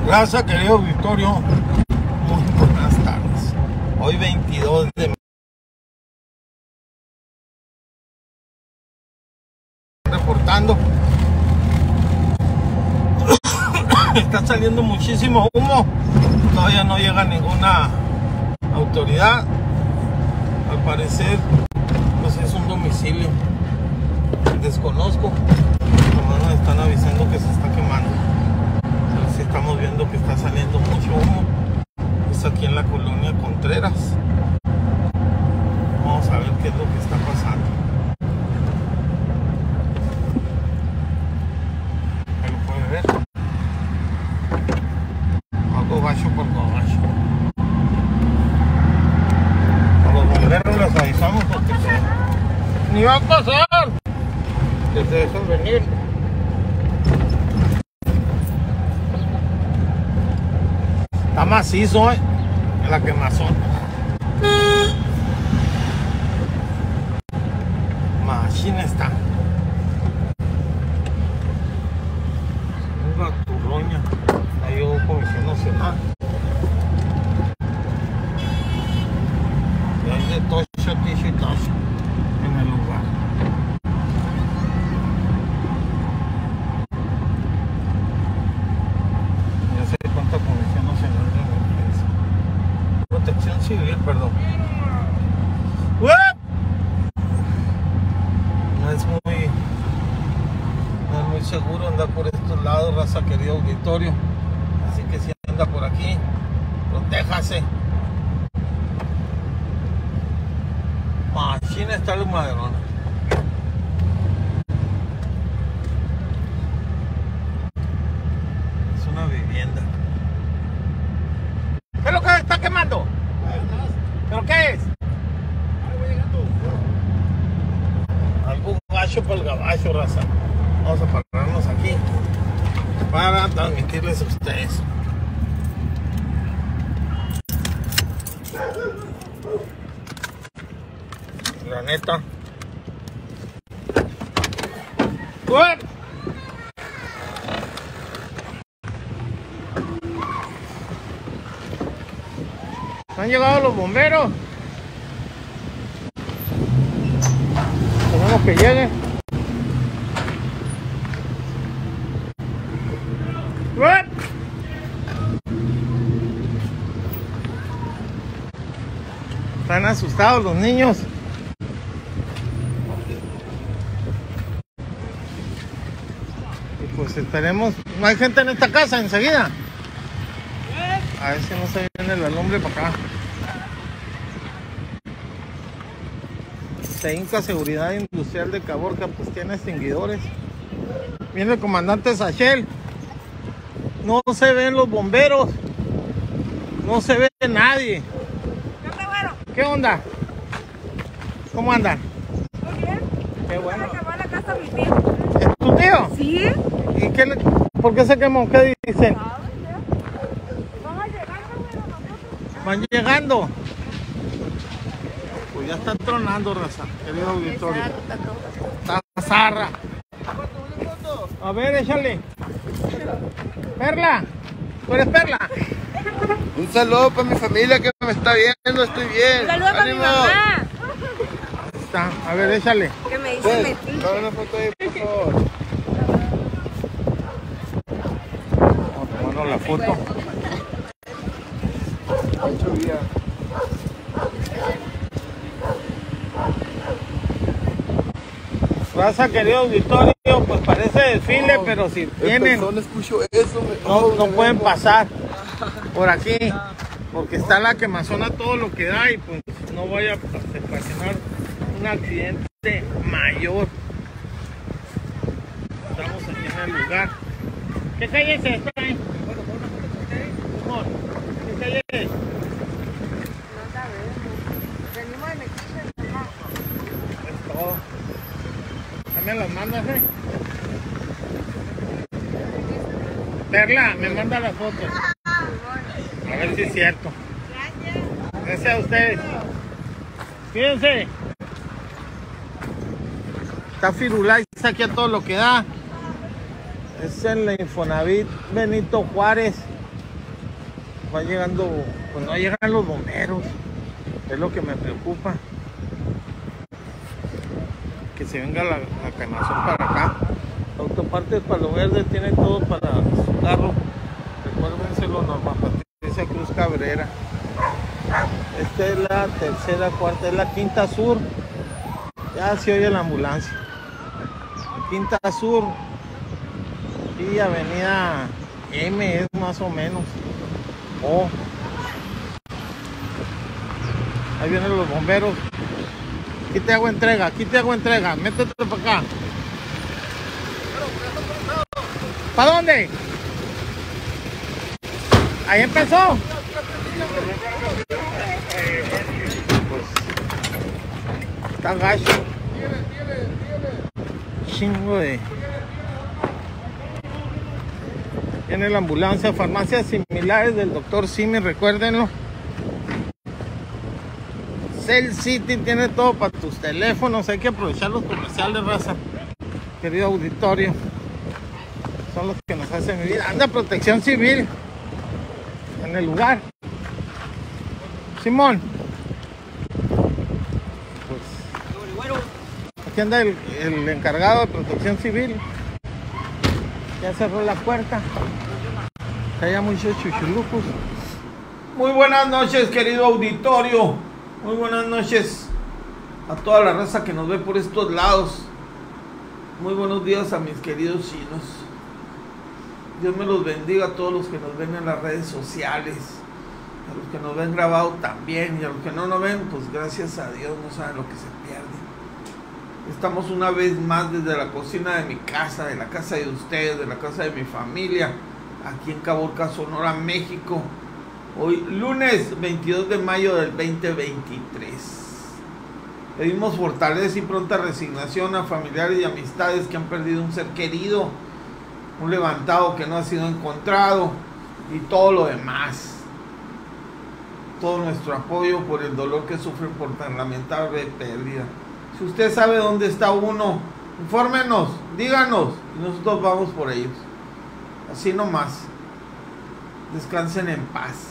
Raza, querido auditorio, muy buenas tardes. Hoy 22 de reportando. Está saliendo muchísimo humo. Todavía no llega ninguna autoridad. Al parecer, pues es un domicilio. Desconozco. Nomás nos están avisando que se está quemando. Si estamos viendo que está saliendo mucho humo. Es aquí en la colonia Contreras. Vamos a ver qué es lo que está pasando. Ahí lo puede ver. Algo gacho por gacho. A los bomberos les avisamos porque ni va a pasar. Que se dejen venir. Está macizo, la quemazón. Machina está. Una turroña. Ahí hubo Comisión Nacional. Y hay de tocho, ticho y tocho en el lugar. Ya sé cuánta Comisión Nacional de Emergencia. Protección Civil, perdón. No es muy seguro andar por estos lados, raza, querido auditorio. Así que si anda por aquí, protéjase. Machina está la maderona. Es una vivienda. ¿Qué es lo que está quemando? ¿Pero qué es? Algo gacho para el gabacho, raza. Vamos a pararnos aquí para transmitirles a ustedes. La neta. ¡Uy! Han llegado los bomberos. Tenemos que lleguen. Están asustados los niños. Y pues esperemos. No hay gente en esta casa enseguida. A ver si no se viene el alumbre para acá. Inca Seguridad Industrial de Caborca pues tiene extinguidores. Viene el comandante Sachel. No se ven los bomberos. No se ve nadie. ¿Qué onda? ¿Cómo andan? Muy bien. Qué bueno. Se quemó la casa mi tío. ¿Es tu tío? Sí. ¿Y qué por qué se quemó? ¿Qué dicen? Vamos llegando, bueno, nosotros. Van llegando. Pues ya está tronando, raza, querido auditorio. Está zarra. A ver, échale. Perla. ¿Tú eres Perla? Un saludo para mi familia que me está viendo, estoy bien. Un saludo para mi mamá. Está. A ver, échale. Que me dice metiche. Dame una foto ahí, por favor. Vamos a tomarnos la foto. Mucho día. Raza, querido auditorio, pues parece desfile, pero si vienen, No escucho eso. no pueden pasar por aquí, porque está la quemazón a todo lo que da y pues no vaya a ocasionar un accidente mayor. Estamos aquí en el lugar. ¿Qué calle es esta? Amor, ¿qué calle es? No sabemos. Venimos de metiche, mamá. Es todo. ¿Me las mandas, Perla, me manda las fotos. A ver si es cierto. Gracias a ustedes. Fíjense. Está Firulais aquí a todo lo que da. Es en la Infonavit Benito Juárez. va llegando, pues no llegan los bomberos, es lo que me preocupa, que se venga la canazón para acá. Autopartes Palo Verde tiene todo para su carro, recuérdenselo, Norma Patricia Cruz Cabrera. Esta es la tercera, cuarta, es la Quinta Sur, ya se oye la ambulancia. Quinta Sur y Avenida M es más o menos. Oh, ahí vienen los bomberos. Aquí te hago entrega, métete para acá. ¿Para dónde? Ahí empezó. Pues está gacho. Chingo de. Viene la ambulancia, farmacias similares del doctor Simi, recuérdenlo. Cell City tiene todo para tus teléfonos, hay que aprovechar los comerciales, raza. Querido auditorio, son los que nos hacen vivir. Anda Protección Civil en el lugar. Simón. Pues aquí anda el encargado de Protección Civil. Ya cerró la puerta. Que haya muchos chuchulucos. Muy buenas noches, querido auditorio. Muy buenas noches a toda la raza que nos ve por estos lados. Muy buenos días a mis queridos chinos. Dios me los bendiga a todos los que nos ven en las redes sociales, a los que nos ven grabado también, y a los que no nos ven, pues gracias a Dios, no saben lo que se pierde. Estamos una vez más desde la cocina de mi casa, de la casa de ustedes, de la casa de mi familia, aquí en Caborca, Sonora, México. Hoy lunes 22 de mayo del 2023. Pedimos fortaleza y pronta resignación a familiares y amistades que han perdido un ser querido, un levantado que no ha sido encontrado y todo lo demás. Todo nuestro apoyo por el dolor que sufren por tan lamentable pérdida. Si usted sabe dónde está uno, infórmenos, díganos y nosotros vamos por ellos. Así nomás. Descansen en paz.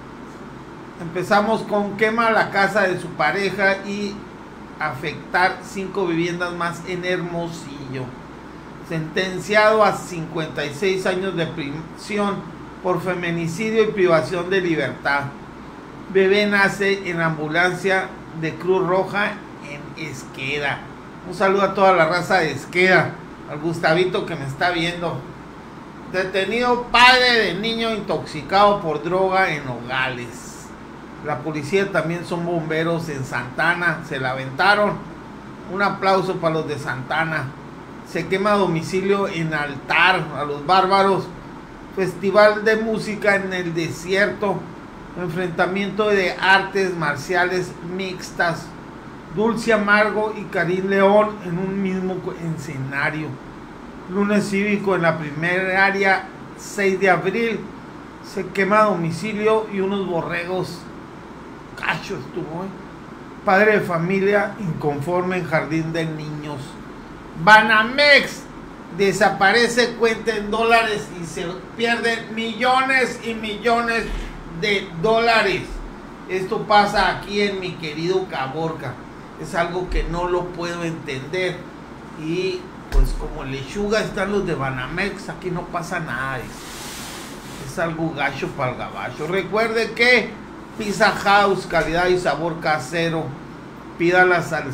Empezamos con quema la casa de su pareja y afectar 5 viviendas más en Hermosillo. Sentenciado a 56 años de prisión por feminicidio y privación de libertad. Bebé nace en ambulancia de Cruz Roja en Esqueda. Un saludo a toda la raza de Esqueda, al Gustavito que me está viendo. Detenido padre de niño intoxicado por droga en Nogales. La policía también son bomberos en Santana, se la aventaron. Un aplauso para los de Santana. Se quema domicilio en Altar a los bárbaros. Festival de música en el desierto. Enfrentamiento de artes marciales mixtas. Dulce Amargo y Karim León en un mismo escenario. Lunes cívico en la primaria 6 de abril. Se quema domicilio y unos borregos. Cacho estuvo, Padre de familia inconforme en jardín de niños. Banamex desaparece cuenta en dólares y se pierden millones y millones de dólares. Esto pasa aquí en mi querido Caborca. Es algo que no lo puedo entender. Y pues como lechuga están los de Banamex, aquí no pasa nada. Es algo gacho para el gabacho. Recuerde que Pizza House, calidad y sabor casero. Pídalas al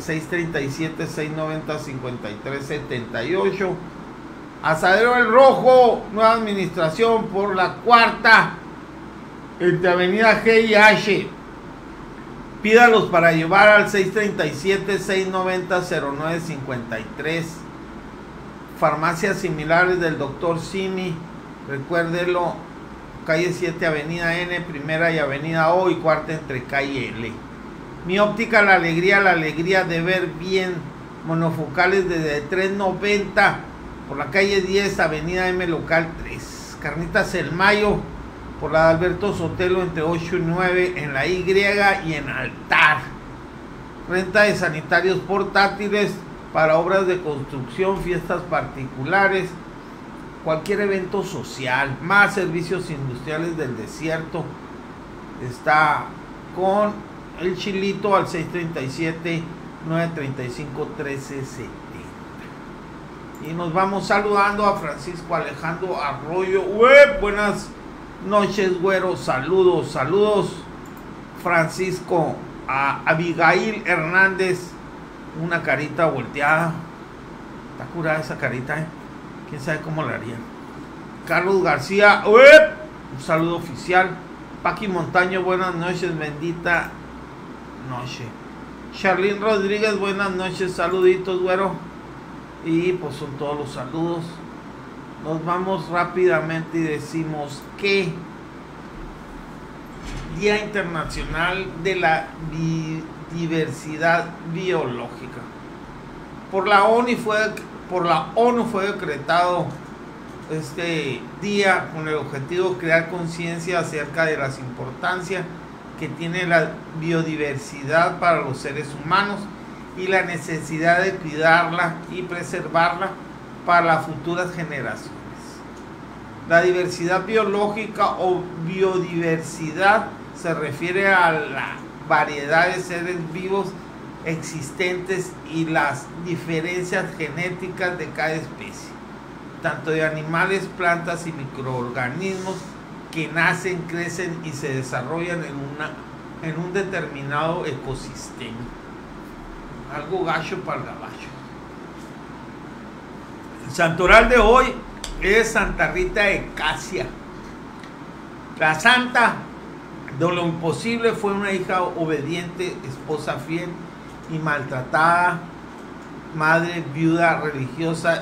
637-690-5378. Asadero El Rojo, nueva administración por la cuarta, entre Avenida G y H. Pídalos para llevar al 637-690-0953. Farmacias similares del doctor Simi, recuérdelo. Calle 7, Avenida N, primera y Avenida O y cuarta entre calle L. Mi óptica, la alegría de ver bien. Monofocales desde 3.90 por la calle 10, Avenida M, local 3. Carnitas El Mayo por la de Alberto Sotelo entre 8 y 9 en la Y y en Altar. Renta de sanitarios portátiles para obras de construcción, fiestas particulares, cualquier evento social. Más servicios industriales del desierto. está con el chilito al 637-935-1370. Y nos vamos saludando a Francisco Alejandro Arroyo. Buenas noches, güero. Saludos, saludos, Francisco. A Abigail Hernández, una carita volteada. Está curada esa carita, ¿eh? Quién sabe cómo la haría. Carlos García, un saludo oficial. Paqui Montaño, buenas noches, bendita noche. Charlene Rodríguez, buenas noches, saluditos, güero. Y pues son todos los saludos. Nos vamos rápidamente y decimos que Día Internacional de la Diversidad Biológica. Por la ONU fue decretado este día con el objetivo de crear conciencia acerca de las importancias que tiene la biodiversidad para los seres humanos y la necesidad de cuidarla y preservarla para las futuras generaciones. La diversidad biológica o biodiversidad se refiere a la variedad de seres vivos existentes y las diferencias genéticas de cada especie, tanto de animales, plantas y microorganismos que nacen, crecen y se desarrollan en un determinado ecosistema. Algo gacho para el gabacho. El santoral de hoy es Santa Rita de Casia. La santa de lo imposible fue una hija obediente, esposa fiel y maltratada, madre viuda religiosa,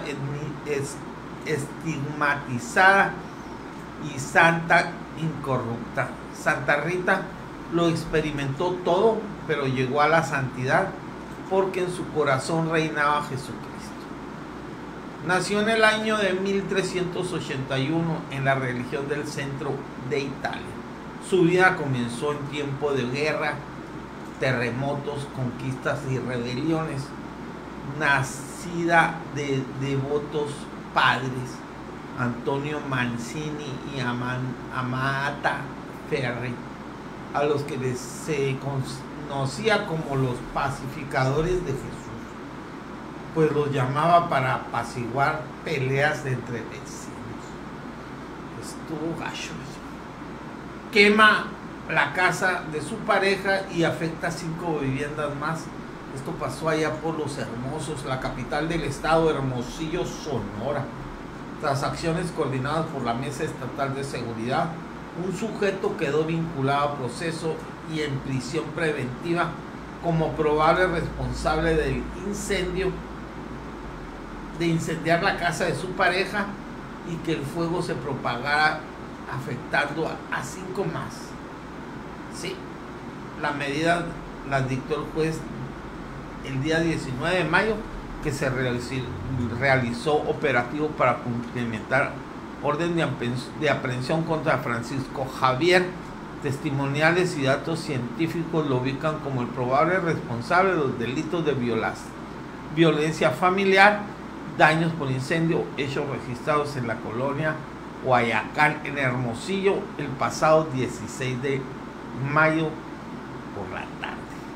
estigmatizada y santa incorrupta. Santa Rita lo experimentó todo, pero llegó a la santidad porque en su corazón reinaba Jesucristo. Nació en el año de 1381 en la región del centro de Italia. Su vida comenzó en tiempo de guerra, terremotos, conquistas y rebeliones. Nacida de devotos padres Antonio Mancini y Amata Ferri, a los que se conocía como los pacificadores de Jesús, pues los llamaba para apaciguar peleas entre vecinos. Estuvo gacho eso. Quema la casa de su pareja y afecta 5 viviendas más. Esto pasó allá por Los Hermosos, la capital del estado, Hermosillo, Sonora. Tras acciones coordinadas por la Mesa Estatal de Seguridad, un sujeto quedó vinculado a proceso y en prisión preventiva como probable responsable del incendio, de incendiar la casa de su pareja y que el fuego se propagara afectando a 5 más. Sí, la medida la dictó el juez el día 19 de mayo, que se realizó operativo para cumplimentar orden de aprehensión contra Francisco Javier. Testimoniales y datos científicos lo ubican como el probable responsable de los delitos de violencia familiar, daños por incendio, hechos registrados en la colonia Guayacán, en Hermosillo, el pasado 16 de mayo por la tarde.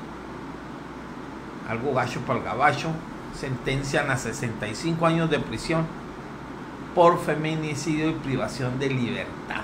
Algo gacho para el gabacho. Sentencian a 65 años de prisión por feminicidio y privación de libertad.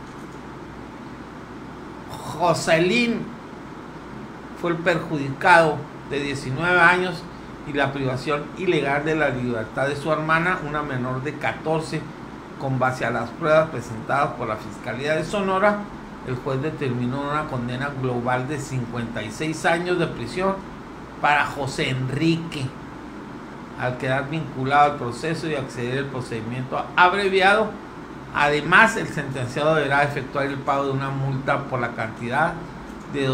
Joselín fue el perjudicado de 19 años y la privación ilegal de la libertad de su hermana, una menor de 14, con base a las pruebas presentadas por la Fiscalía de Sonora. El juez determinó una condena global de 56 años de prisión para José Enrique, al quedar vinculado al proceso y acceder al procedimiento abreviado. Además, el sentenciado deberá efectuar el pago de una multa por la cantidad de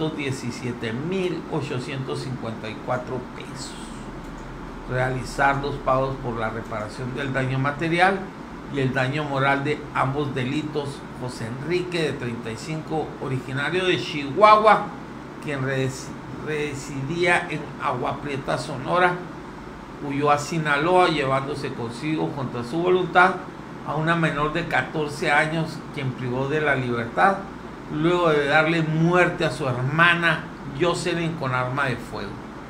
217,854 pesos, realizar los pagos por la reparación del daño material y el daño moral de ambos delitos. José Enrique, de 35, originario de Chihuahua, quien residía en Agua Prieta, Sonora, huyó a Sinaloa llevándose consigo contra su voluntad a una menor de 14 años, quien privó de la libertad luego de darle muerte a su hermana Jocelyn con arma de fuego.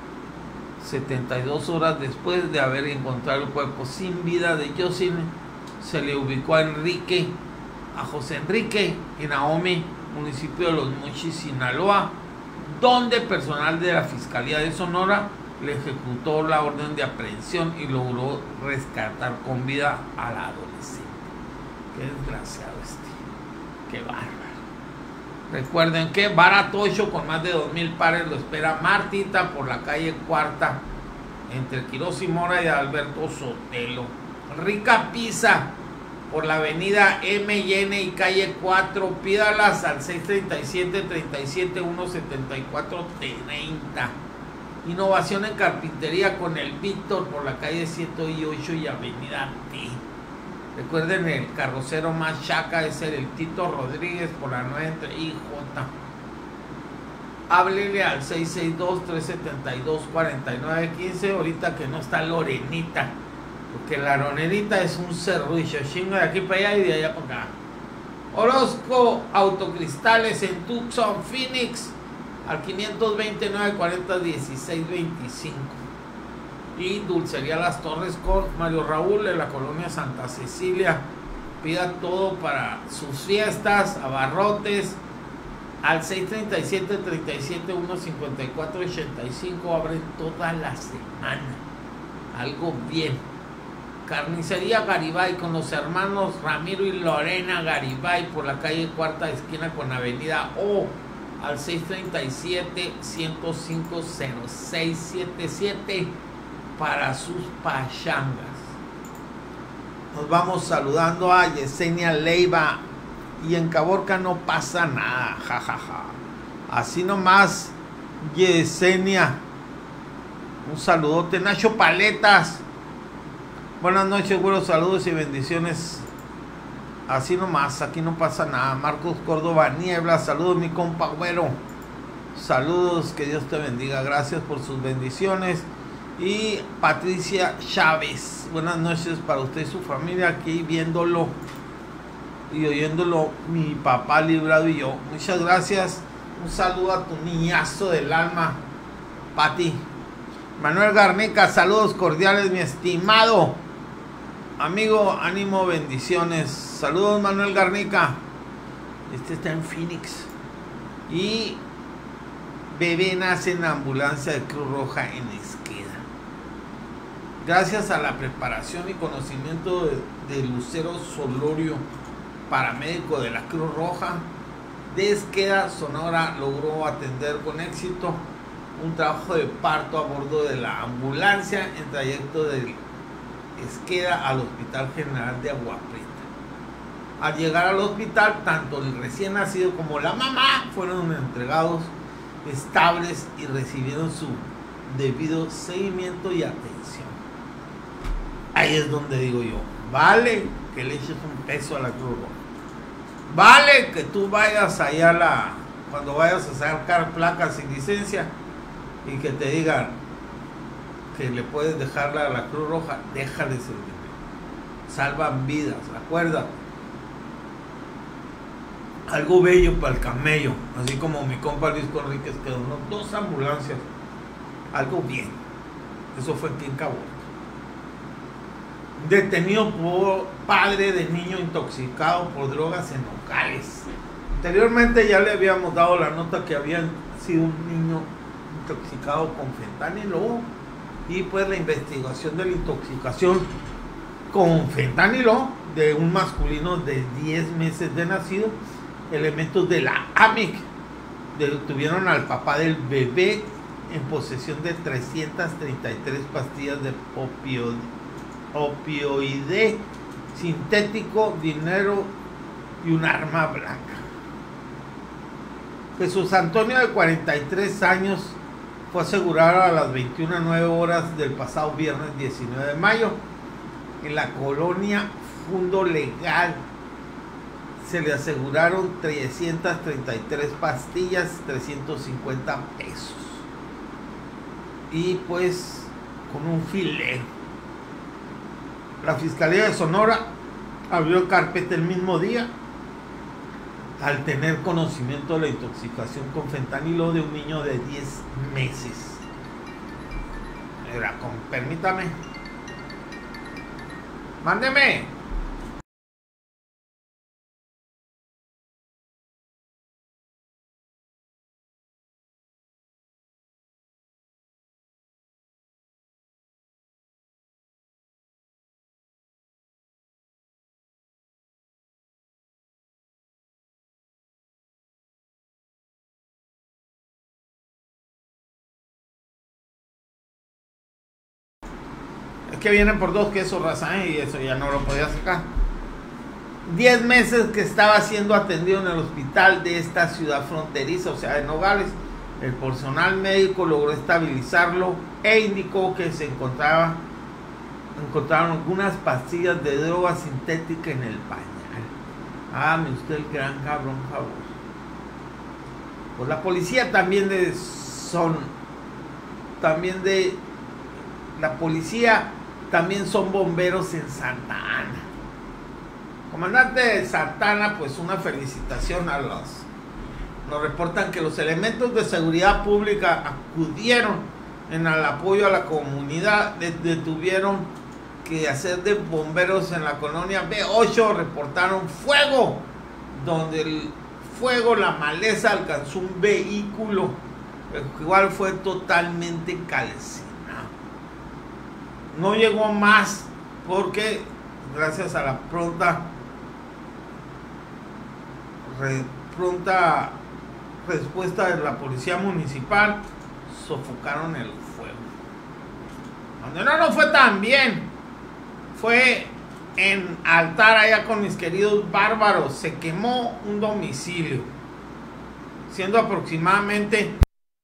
72 horas después de haber encontrado el cuerpo sin vida de Jocelyn, se le ubicó a José Enrique en Ahome, municipio de Los Mochis, Sinaloa, donde personal de la Fiscalía de Sonora le ejecutó la orden de aprehensión y logró rescatar con vida a la adolescente. Qué desgraciado qué bárbaro. Recuerden que Baratocho con más de 2000 pares lo espera Martita por la calle Cuarta entre Quirós y Mora y Alberto Sotelo. Rica Pizza por la avenida M&N y calle 4, pídalas al 637-371-7430. Innovación en carpintería con el Víctor por la calle 7 y 8 y avenida T. Recuerden, el carrocero más chaca es el Tito Rodríguez por la 9 entre I y J. Háblele al 662-372-4915 ahorita que no está Lorenita, porque la Lorenita es un serrucho, chingo de aquí para allá y de allá para acá. Orozco Autocristales en Tucson, Phoenix, al 529-40-1625. Y Dulcería Las Torres con Mario Raúl de la colonia Santa Cecilia. Pida todo para sus fiestas, abarrotes, al 637-37-154-85. Abren toda la semana, algo bien. Carnicería Garibay con los hermanos Ramiro y Lorena Garibay por la calle Cuarta esquina con avenida O, al 637-105-0677 para sus pachangas. Nos vamos saludando a Yesenia Leiva. Y en Caborca no pasa nada, jajaja. Así nomás, Yesenia. Un saludote. Nacho Paletas. Buenas noches, buenos saludos y bendiciones. Así nomás, aquí no pasa nada. Marcos Córdoba Niebla. Saludos, mi compa güero. Saludos, que Dios te bendiga. Gracias por sus bendiciones. Y Patricia Chávez. Buenas noches para usted y su familia, aquí viéndolo y oyéndolo mi papá Librado y yo. Muchas gracias. Un saludo a tu niñazo del alma, Pati. Manuel Garnica, saludos cordiales, mi estimado amigo. Ánimo, bendiciones. Saludos, Manuel Garnica. Este está en Phoenix. Y bebé nace en la ambulancia de Cruz Roja en Esqueda. Gracias a la preparación y conocimiento de Lucero Solorio, paramédico de la Cruz Roja de Esqueda, Sonora, logró atender con éxito un trabajo de parto a bordo de la ambulancia en trayecto de Esqueda al Hospital General de Agua Prieta. Al llegar al hospital, tanto el recién nacido como la mamá fueron entregados estables y recibieron su debido seguimiento y atención. Ahí es donde digo yo, vale que le eches un peso a la Cruz Roja. Vale que tú vayas allá cuando vayas a sacar placas sin licencia y que te digan que le puedes dejarla a la Cruz Roja, déjales el dinero. Salvan vidas, acuérdate. Algo bello para el camello, así como mi compa Luis Conríquez que donó 2 ambulancias. Algo bien. Eso fue aquí en Cabo. Detenido por padre de niño intoxicado por drogas en Nogales. Anteriormente ya le habíamos dado la nota que había sido un niño intoxicado con fentanilo, y pues la investigación de la intoxicación con fentanilo de un masculino de 10 meses de nacido. Elementos de la AMIC detuvieron al papá del bebé en posesión de 333 pastillas de opioide sintético, dinero y un arma blanca. Jesús Antonio, de 43 años, fue asegurado a las 21:09 horas del pasado viernes 19 de mayo en la colonia Fundo Legal. Se le aseguraron 333 pastillas, 350 pesos. Y pues con un filero. La Fiscalía de Sonora abrió carpeta el mismo día al tener conocimiento de la intoxicación con fentanilo de un niño de 10 meses. Mira, permítame. Mándeme. Es que vienen por 2 quesos, raza, y eso ya no lo podía sacar. 10 meses que estaba siendo atendido en el hospital de esta ciudad fronteriza, o sea, de Nogales. El personal médico logró estabilizarlo e indicó que se encontraron algunas pastillas de droga sintética en el pañal. Hágame usted el gran cabrón, favor. Pues la policía también son bomberos en Santa Ana. Comandante de Santa Ana, pues una felicitación a nos reportan que los elementos de seguridad pública acudieron en el apoyo a la comunidad, detuvieron que hacer de bomberos en la colonia B8, reportaron fuego, donde el fuego, la maleza alcanzó un vehículo, el cual fue totalmente calcinado. No llegó más porque gracias a la pronta respuesta de la policía municipal sofocaron el fuego. Donde no fue tan bien fue en Altar, allá con mis queridos bárbaros. Se quemó un domicilio, siendo aproximadamente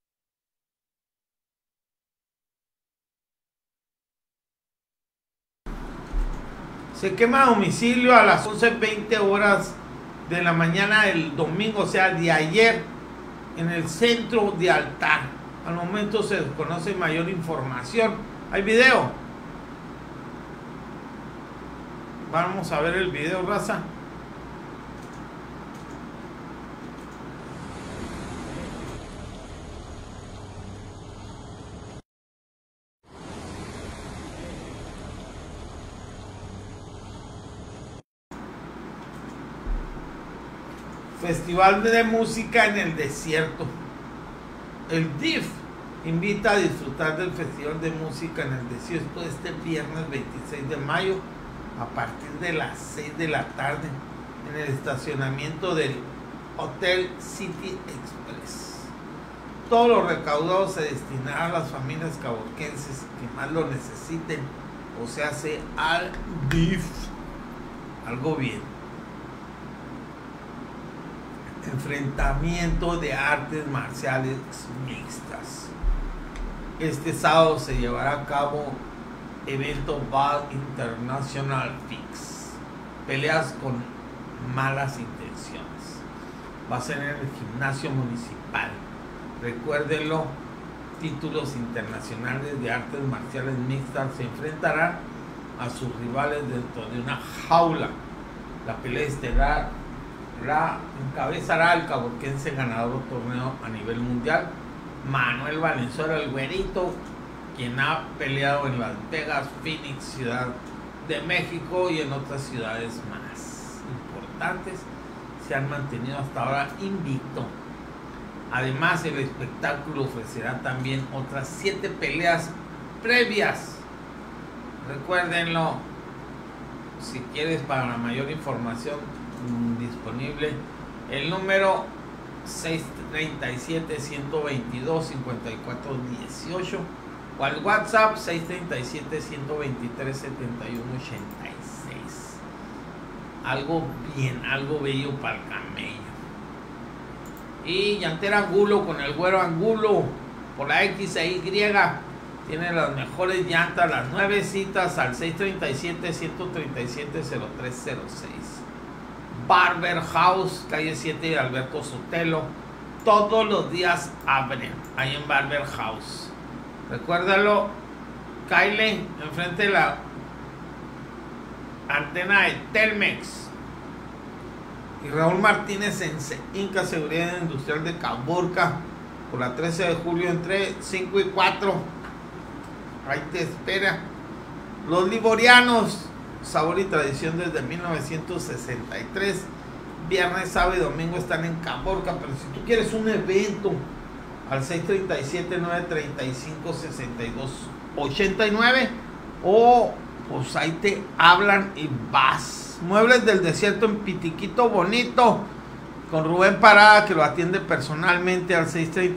se quema domicilio a las 11:20 horas de la mañana del domingo, o sea, de ayer, en el centro de Altar. Al momento se desconoce mayor información. ¿Hay video? Vamos a ver el video, raza. Festival de música en el desierto. El DIF invita a disfrutar del Festival de Música en el Desierto este viernes 26 de mayo a partir de las 6 de la tarde en el estacionamiento del Hotel City Express. Todo lo recaudado se destinará a las familias caborquenses que más lo necesiten, o sea, al DIF. Algo bien. Enfrentamiento de artes marciales mixtas. Este sábado se llevará a cabo evento Val International Fix. Peleas con malas intenciones. Va a ser en el gimnasio municipal. Recuérdenlo, títulos internacionales de artes marciales mixtas se enfrentarán a sus rivales dentro de una jaula. La pelea estelar la encabezará el caborquense ganador del torneo a nivel mundial, Manuel Valenzuela, el güerito, quien ha peleado en Las Vegas, Phoenix, Ciudad de México y en otras ciudades más importantes. Se han mantenido hasta ahora invicto. Además, el espectáculo ofrecerá también otras 7 peleas previas. Recuérdenlo, si quieres, para la mayor información disponible, el número 637-122-5418 o al WhatsApp 637-123-7186. Algo bien, algo bello para el camello. Y Llantera Angulo con el güero Angulo por la X e Y. Tiene las mejores llantas, las nuevecitas al 637-137-0306. Barber House, calle 7 de Alberto Sotelo. Todos los días abren ahí en Barber House. Recuérdalo, Kyle, enfrente de la antena de Telmex. Y Raúl Martínez en Inca Seguridad Industrial de Caborca, por la 13 de julio entre 5 y 4. Ahí te espera. Los Liborianos, sabor y tradición desde 1963. Viernes, sábado y domingo están en Caborca. Pero si tú quieres un evento, al 637-935-6289, o pues ahí te hablan y vas. Muebles del Desierto en Pitiquito Bonito, con Rubén Parada, que lo atiende personalmente, al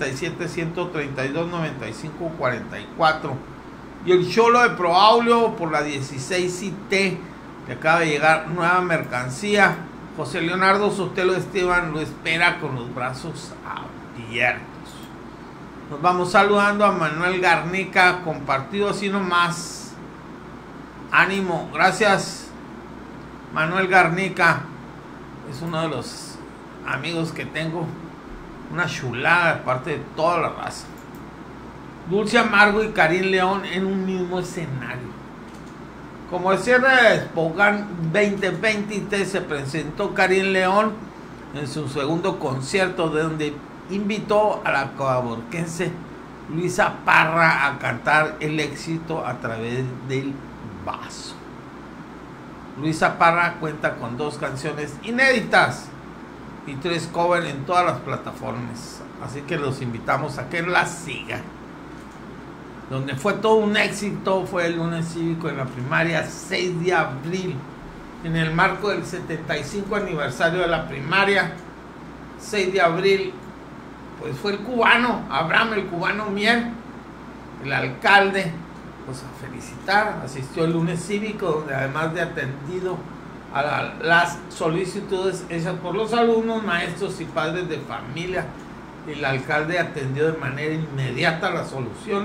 637-132-9544. Y el Cholo de Proaulio por la 16 IT, que acaba de llegar nueva mercancía. José Leonardo Sotelo Esteban lo espera con los brazos abiertos. Nos vamos saludando a Manuel Garnica, compartido así nomás. Ánimo, gracias Manuel Garnica, es uno de los amigos que tengo, una chulada de parte de toda la raza. Dulce Amargo y Karim León en un mismo escenario. Como el cierre de Spogan 2023 se presentó Karim León en su segundo concierto, de donde invitó a la caborquense Luisa Parra a cantar el éxito A Través del Vaso. Luisa Parra cuenta con 2 canciones inéditas y 3 covers en todas las plataformas, así que los invitamos a que las sigan. Donde fue todo un éxito fue el lunes cívico en la primaria 6 de abril, en el marco del 75 aniversario de la primaria. 6 de abril, pues fue el cubano, Abraham el cubano Mier, el alcalde, pues a felicitar. Asistió el lunes cívico, donde además de atendido a las solicitudes hechas por los alumnos, maestros y padres de familia, el alcalde atendió de manera inmediata las soluciones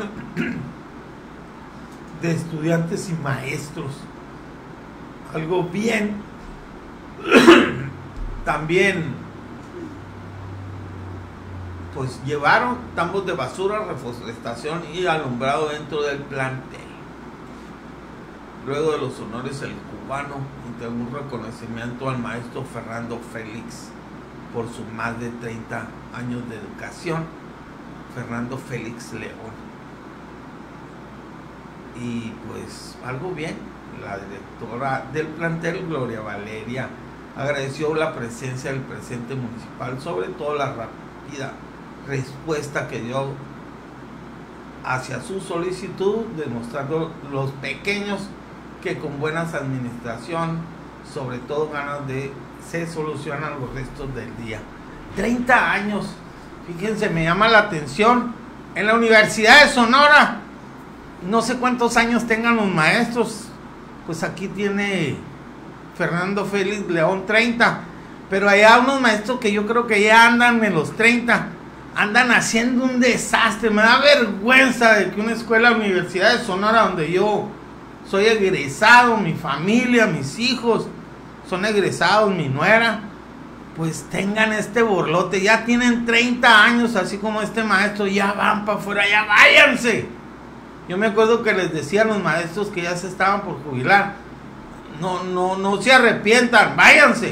de estudiantes y maestros. Algo bien. También pues llevaron tambos de basura, reforestación y alumbrado dentro del plantel. Luego de los honores, el cubano entregó un reconocimiento al maestro Fernando Félix por sus más de 30 años de educación. Fernando Félix León. Y pues algo bien, la directora del plantel, Gloria Valeria, agradeció la presencia del presidente municipal, sobre todo la rápida respuesta que dio hacia su solicitud, demostrando los pequeños que con buenas administración, sobre todo ganas de se solucionan los restos del día. 30 años, fíjense, me llama la atención. En la Universidad de Sonora, no sé cuántos años tengan los maestros, pues aquí tiene Fernando Félix León 30, pero allá unos maestros que yo creo que ya andan en los 30, andan haciendo un desastre. Me da vergüenza de que una escuela, Universidad de Sonora, donde yo soy egresado, mi familia, mis hijos son egresados, mi nuera, pues tengan este borlote. Ya tienen 30 años, así como este maestro, ya van para afuera, ya váyanse. Yo me acuerdo que les decía a los maestros que ya se estaban por jubilar, no se arrepientan, váyanse.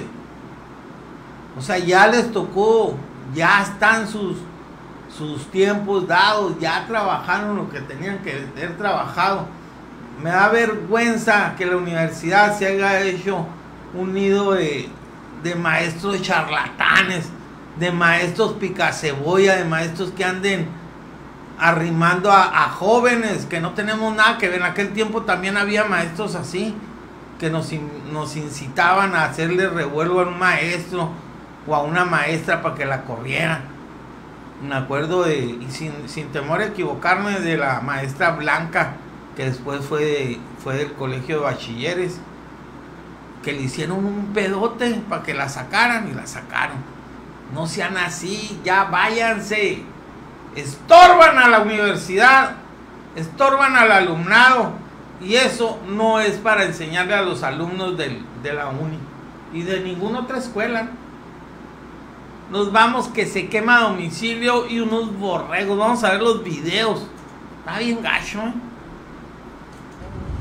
O sea, ya les tocó, ya están sus tiempos dados, ya trabajaron lo que tenían que haber trabajado. Me da vergüenza que la universidad se haya hecho un nido de maestros charlatanes, de maestros picacebolla, de maestros que anden arrimando a jóvenes que no tenemos nada que ver. En aquel tiempo también había maestros así, que nos incitaban a hacerle revuelo a un maestro o a una maestra para que la corrieran. Me acuerdo y sin temor a equivocarme, de la maestra Blanca, que después fue del colegio de bachilleres, que le hicieron un pedote para que la sacaran, y la sacaron. No sean así, ya váyanse. Estorban a la universidad, estorban al alumnado, y eso no es para enseñarle a los alumnos de la uni y de ninguna otra escuela. Nos vamos, que se quema a domicilio y unos borregos. Vamos a ver los videos. Está bien gacho, ¿eh?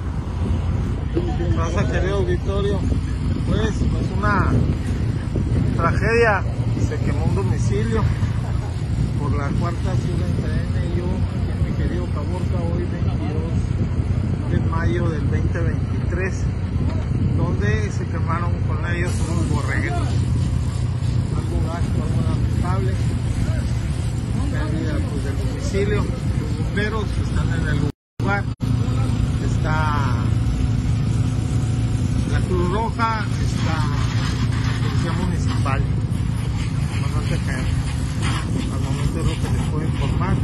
Pasa, querido auditorio, pues una Tragedia, se quemó un domicilio por la cuarta ciudad entre yo y en mi querido Caborca hoy 22 de mayo del 2023, donde se quemaron con ellos unos borreguitos. Algo gasto, algo lamentable, pérdida pues, del domicilio. Los bomberos están en el lugar, está la Cruz Roja, está la Policía Municipal, comandante Jaén. Al momento es lo que les puedo informar.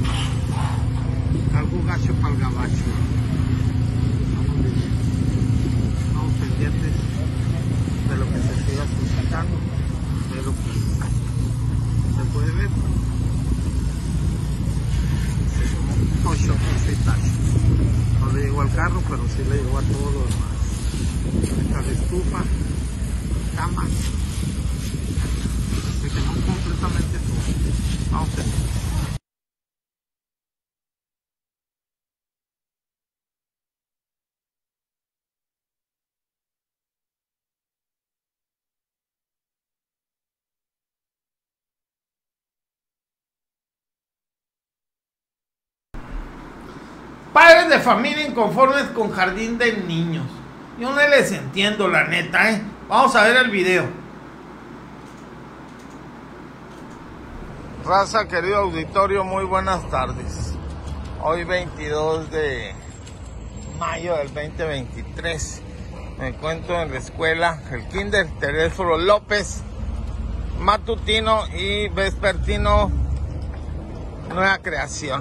Algo gacho para el gabacho. Estamos pendientes de lo que se siga suscitando, pero pues se puede ver. Se tomó un tocho, no le llegó al carro, pero sí le llegó a todo lo demás. Esta de estufa, camas, se quemó completamente todo. Vamos a ver. Padres de familia inconformes con jardín de niños. Yo no les entiendo, la neta, ¿eh? Vamos a ver el video. Raza, querido auditorio, muy buenas tardes. Hoy 22 de mayo del 2023. Me encuentro en la escuela, el Kinder Teréforo López, matutino y vespertino Nueva Creación,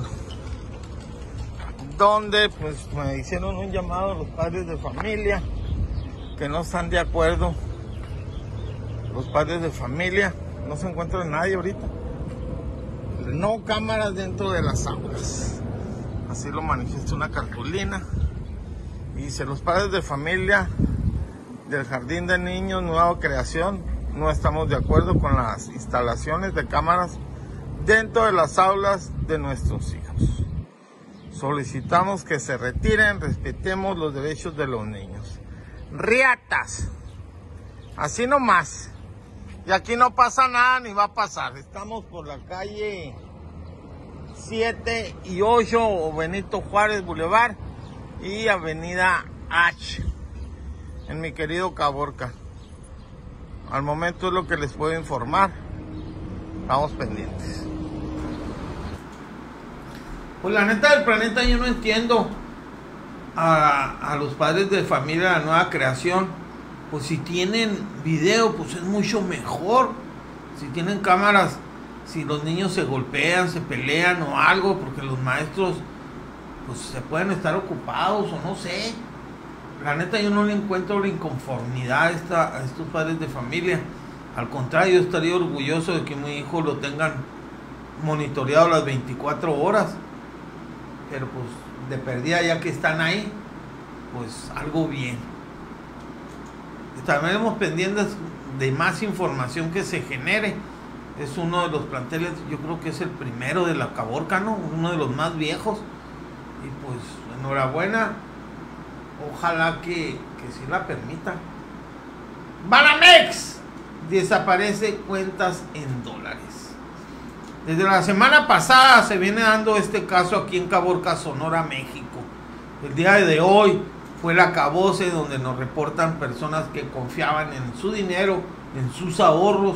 donde pues me hicieron un llamado a los padres de familia que no están de acuerdo. Los padres de familia, no se encuentra nadie ahorita. No cámaras dentro de las aulas. Así lo manifiesta una cartulina. Y dice: los padres de familia del Jardín de Niños Nueva Creación no estamos de acuerdo con las instalaciones de cámaras dentro de las aulas de nuestros hijos. Solicitamos que se retiren, respetemos los derechos de los niños. Riatas, así nomás. Y aquí no pasa nada ni va a pasar. Estamos por la calle 7 y 8 o Benito Juárez Boulevard y Avenida H, en mi querido Caborca. Al momento es lo que les puedo informar. Estamos pendientes. Pues la neta del planeta, yo no entiendo a los padres de familia de la Nueva Creación. Pues si tienen video, pues es mucho mejor. Si tienen cámaras, si los niños se golpean, se pelean o algo, porque los maestros pues se pueden estar ocupados o no sé. La neta, yo no le encuentro la inconformidad a estos padres de familia. Al contrario, yo estaría orgulloso de que mi hijo lo tengan monitoreado las 24 horas. Pero pues de perdida, ya que están ahí, pues algo bien. Estaremos pendientes de más información que se genere. Es uno de los planteles, yo creo que es el primero de la Caborca, ¿no? Uno de los más viejos. Y pues enhorabuena. Ojalá que sí la permita. Banamex desaparece cuentas en dólares. Desde la semana pasada se viene dando este caso aquí en Caborca, Sonora, México. El día de hoy fue el acabose donde nos reportan personas que confiaban en su dinero, en sus ahorros,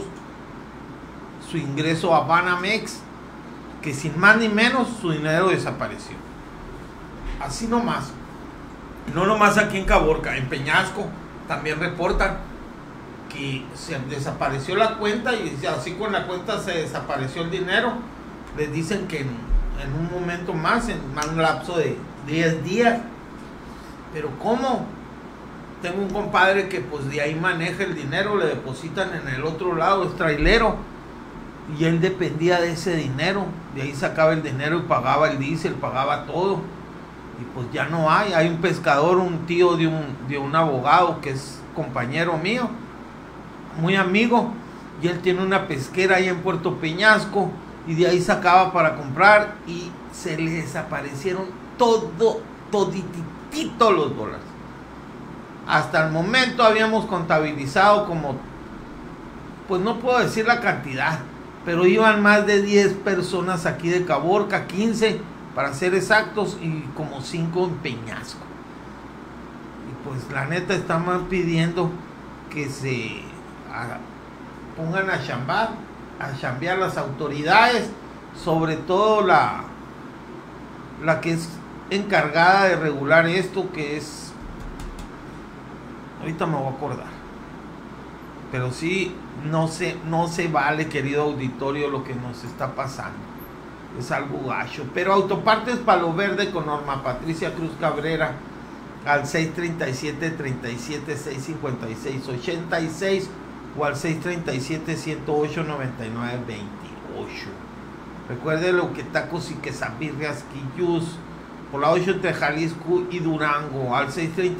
su ingreso a Banamex, que sin más ni menos su dinero desapareció. Así nomás. No nomás aquí en Caborca, en Peñasco también reportan que se desapareció la cuenta y así con la cuenta se desapareció el dinero. Les dicen que en un momento más, en un lapso de 10 días. Pero ¿cómo? Tengo un compadre que pues de ahí maneja el dinero, le depositan en el otro lado, es trailero, y él dependía de ese dinero, de ahí sacaba el dinero y pagaba el diésel, pagaba todo, y pues ya no hay un pescador, un tío de un abogado que es compañero mío, muy amigo, y él tiene una pesquera ahí en Puerto Peñasco, y de ahí sacaba para comprar, y se le desaparecieron toditito los dólares. Hasta el momento habíamos contabilizado como pues no puedo decir la cantidad, pero iban más de 10 personas aquí de Caborca, 15 para ser exactos, y como 5 en Peñasco. Y pues la neta están pidiendo que se pongan a chambear las autoridades, sobre todo la que es encargada de regular esto, que es, ahorita me voy a acordar, pero sí, no se vale, querido auditorio, lo que nos está pasando, es algo gacho. Pero Autopartes Palo Verde con Norma Patricia Cruz Cabrera al 637-37-656-86 o al 637-108-99-28. Recuerde lo que tacos y quesabirrias Quillús por la 8 entre Jalisco y Durango al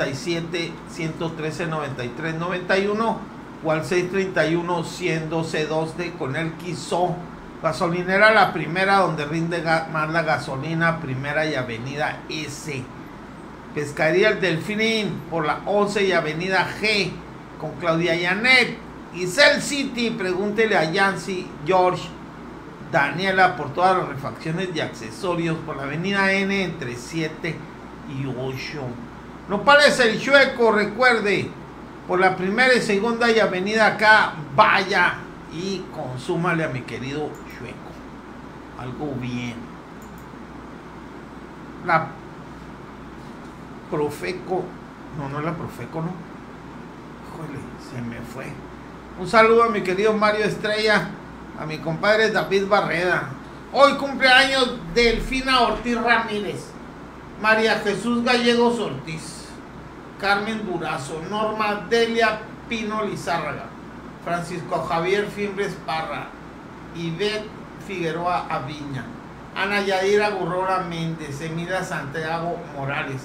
637-113-93-91 o al 631-100-12-12 con el Quizó. Gasolinera La Primera, donde rinde más la gasolina, Primera y Avenida S. Pescadería El Delfín por la 11 y Avenida G con Claudia Yanet. Y Cell City, pregúntele a Yancy, George, Daniela por todas las refacciones y accesorios por la Avenida N entre 7 y 8. Nopales El Chueco, recuerde, por la primera y segunda y Avenida K, vaya y consúmale a mi querido Chueco algo bien. La Profeco, no es la Profeco, no, híjole, se me fue. Un saludo a mi querido Mario Estrella, a mi compadre David Barreda. Hoy cumpleaños Delfina Ortiz Ramírez, María Jesús Gallegos Ortiz, Carmen Durazo, Norma Delia Pino Lizárraga, Francisco Javier Fimbres Parra, Ivette Figueroa Aviña, Ana Yadira Gurrora Méndez, Emilia Santiago Morales,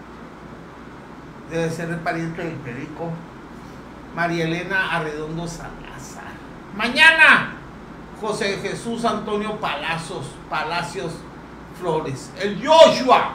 debe ser el pariente del Perico, María Elena Arredondo Salazar. Mañana José Jesús Antonio Palacios Flores, el Joshua,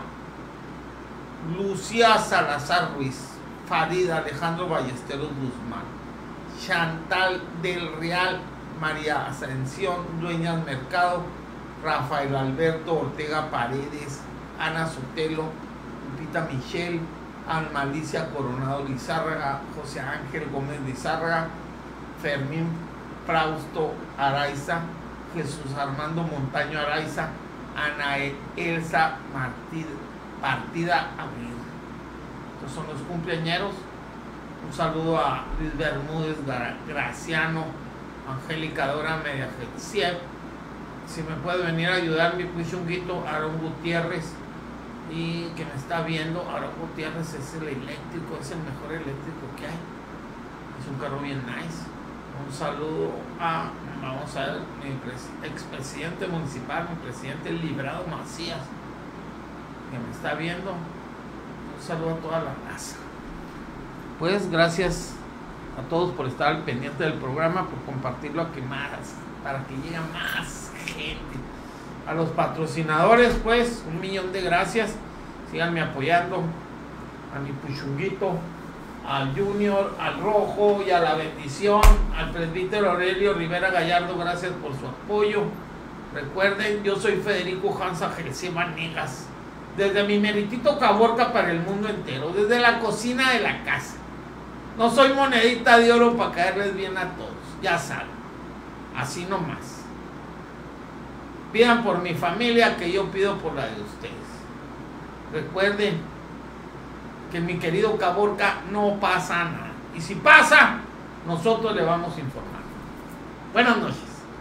Lucía Salazar Ruiz, Farida Alejandro Ballesteros Guzmán, Chantal del Real, María Ascensión Dueñas Mercado, Rafael Alberto Ortega Paredes, Ana Sotelo, Lupita Michelle, Alma Alicia Coronado Lizárraga, José Ángel Gómez Lizárraga, Fermín Frausto Araiza, Jesús Armando Montaño Araiza, Ana Elsa Partida Abril. Estos son los cumpleañeros. Un saludo a Luis Bermúdez Graciano, Angélica Dora Mediajet, si me puede venir a ayudar mi puchunguito Aarón Gutiérrez, y que me está viendo. Aarón Gutiérrez es el eléctrico, es el mejor eléctrico que hay, es un carro bien nice. Un saludo a, vamos a ver, mi expresidente municipal, mi presidente Librado Macías, que me está viendo. Un saludo a toda la raza. Pues gracias a todos por estar al pendiente del programa, por compartirlo a que más, para que llegue más gente. A los patrocinadores, pues, 1,000,000 de gracias. Síganme apoyando. A mi puchunguito, al Junior, al Rojo y a la Bendición, al presbítero Aurelio Rivera Gallardo, gracias por su apoyo. Recuerden, yo soy Federico Hansa Jerez Vanegas, desde mi meritito Caborca para el mundo entero, desde la cocina de la casa. No soy monedita de oro para caerles bien a todos, ya saben, así nomás. Pidan por mi familia, que yo pido por la de ustedes. Recuerden que en mi querido Caborca no pasa nada, y si pasa, nosotros le vamos a informar. Buenas noches.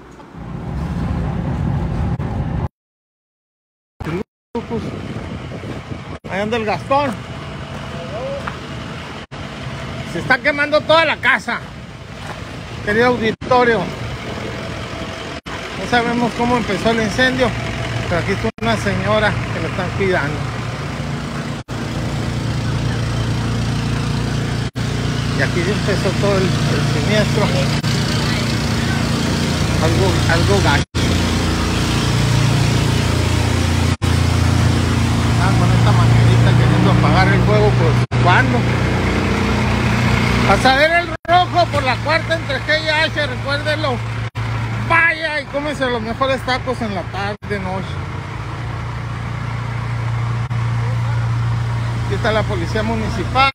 Ahí anda el Gastón. Se está quemando toda la casa, querido auditorio. No sabemos cómo empezó el incendio, pero aquí está una señora que lo están cuidando. Y aquí empezó todo el siniestro. Algo gacho. Con esta manguerita queriendo apagar el fuego, pues ¿cuándo? Pasadera el rojo. Patojo por la cuarta entre G y H, recuérdenlo. Vaya y cómense los mejores tacos en la tarde, noche. Aquí está la policía municipal.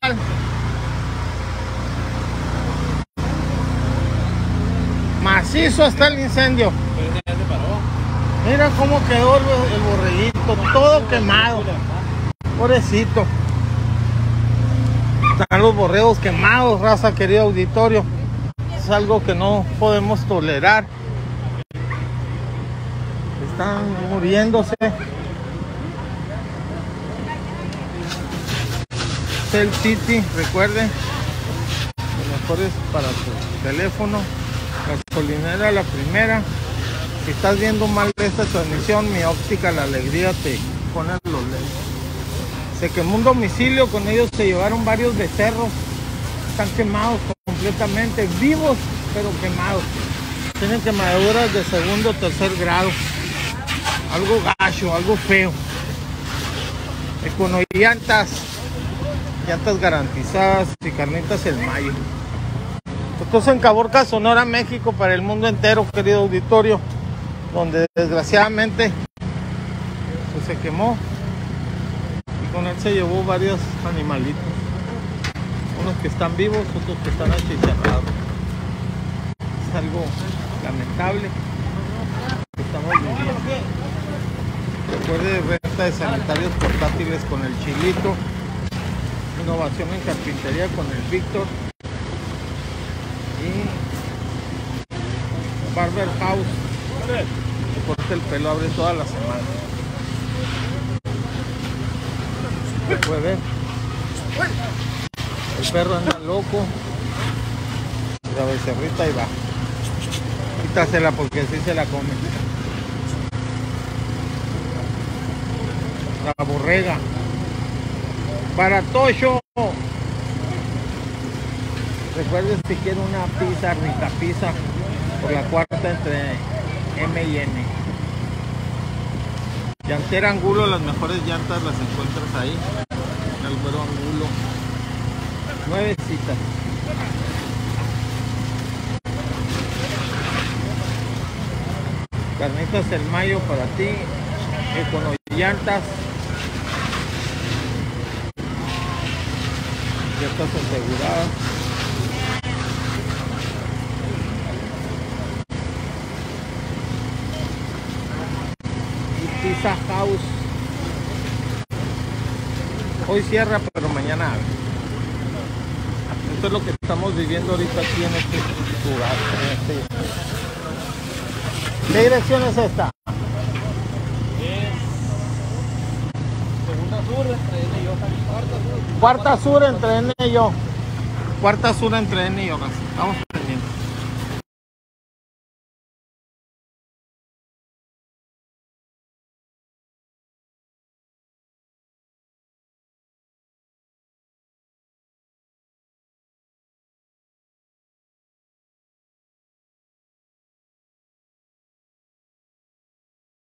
Macizo está el incendio. Mira cómo quedó el borreguito, todo quemado. Pobrecito. Están los borregos quemados, raza, querido auditorio. Es algo que no podemos tolerar. Están muriéndose. Cell City, recuerden, lo mejor es para tu teléfono. Gasolinera La Primera. Si estás viendo mal esta transmisión, Mi Óptica La Alegría te pone los lentes. Se quemó un domicilio, con ellos se llevaron varios becerros. Están quemados completamente, vivos pero quemados. Tienen quemaduras de segundo o tercer grado. Algo gacho, algo feo. Econollantas, llantas garantizadas y Carnitas El Mayo. Esto es en Caborca, Sonora, México, para el mundo entero, querido auditorio, donde desgraciadamente pues, se quemó y con él se llevó varios animalitos. Unos que están vivos, otros que están achicharrados. Es algo lamentable que estamos viviendo. Recuerde, renta de sanitarios portátiles con el Chilito. Innovación en carpintería con el Víctor. Y Barber House, que corta el pelo, abre toda la semana. Se puede ver. El perro anda loco. La becerrita ahí va. Quítasela porque así se la come. La borrega. Baratocho. Recuerden, si quieren una pizza, rica pizza, por la cuarta entre M y N. Llantera Angulo, las mejores llantas las encuentras ahí. En el Güero Angulo. 9 citas. Carnitas El Mayo para ti. Econollantas. Llantas aseguradas. Pizza House. Hoy cierra, pero mañana abre. Esto es lo que estamos viviendo ahorita aquí en este lugar. ¿Qué dirección es esta? Es segunda sur entre N y yo. Cuarta sur entre N y yo. Cuarta sur entre N y yo. Estamos pendientes.